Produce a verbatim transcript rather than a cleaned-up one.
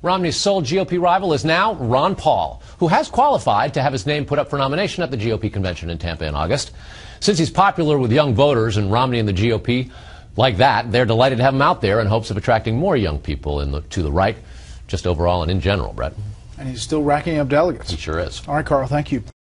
Romney's sole G O P rival is now Ron Paul, who has qualified to have his name put up for nomination at the G O P convention in Tampa in August. Since he's popular with young voters and Romney and the G O P like that, they're delighted to have him out there in hopes of attracting more young people in the, to the right, just overall and in general, Brett. And he's still racking up delegates. He sure is. All right, Carl, thank you.